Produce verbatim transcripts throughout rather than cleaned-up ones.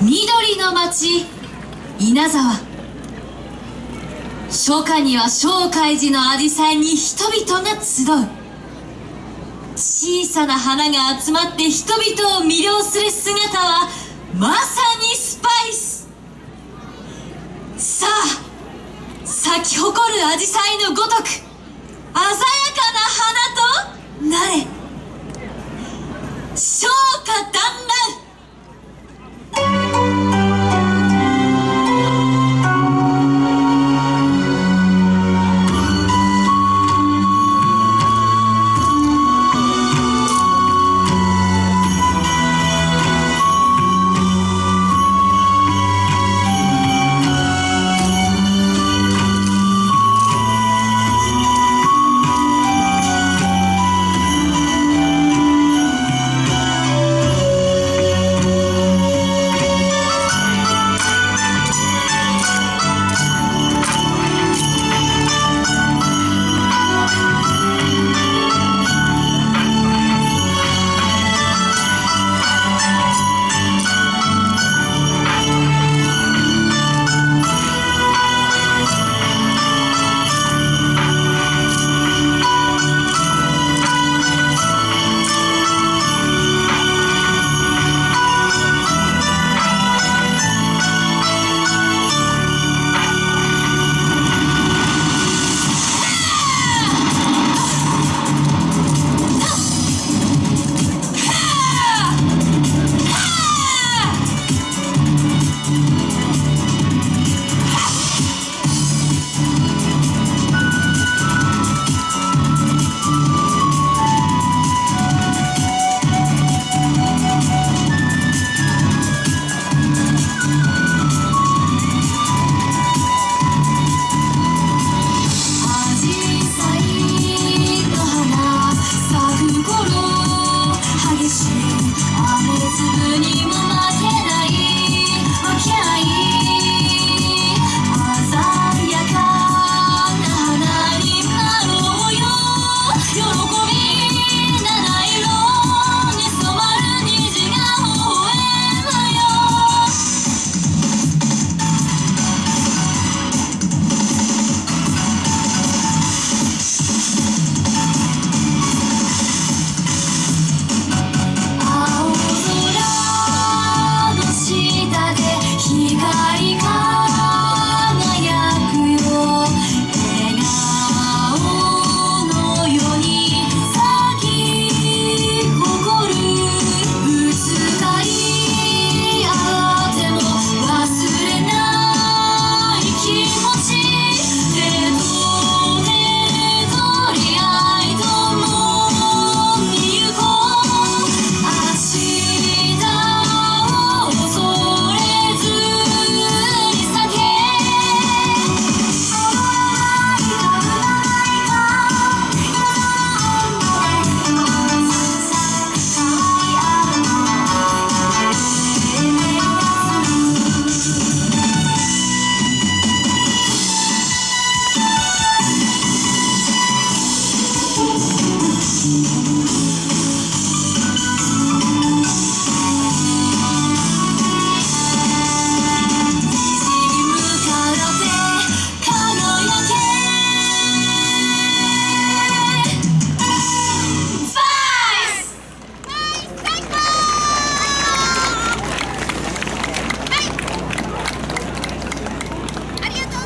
緑の町稲沢。初夏には正海寺の紫陽花に人々が集う。小さな花が集まって人々を魅了する姿はまさにスパイス。さあ、咲き誇る紫陽花のごとく鮮やかな花となれ。昇華絢爛。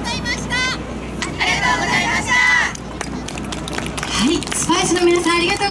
スパイスの皆さんありがとう